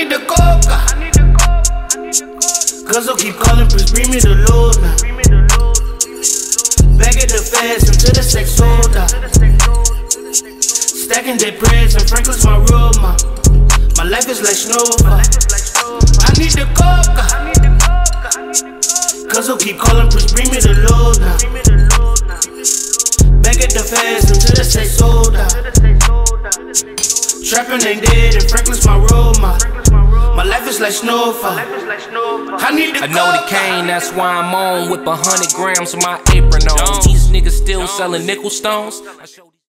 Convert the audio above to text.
need the coca. Cause I'll keep calling, please bring me the load now. Back at the fast until the sex sold out. Stacking their prayers and Franklin's my role, ma. My life is like snowfall. I need the coca. Cause I'll keep calling, please bring me the load now. Back at the fast until the sex sold out. Trapping ain't dead and Franklin's my role, ma. My life is like snowfall. I need the know the cane, that's why I'm on. Whip 100 grams of my apron on. These niggas still selling nickel stones.